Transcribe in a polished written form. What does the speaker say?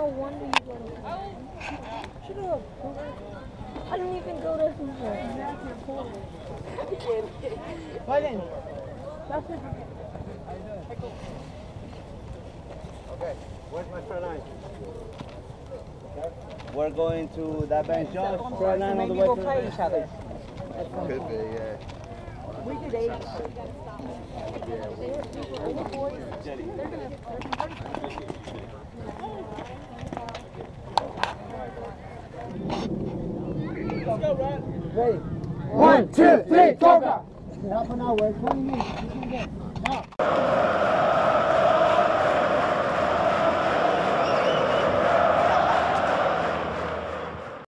wonder you go to Shut up. I didn't even go there from there. Okay, where's my front line? We're going to that bench, Josh. Front line on the way to play each other. Could be, yeah. We did 8. Let's go, Ryan. Ready? 1, 2, 3, Toca! Half an hour, 20 minutes. You can get. Now.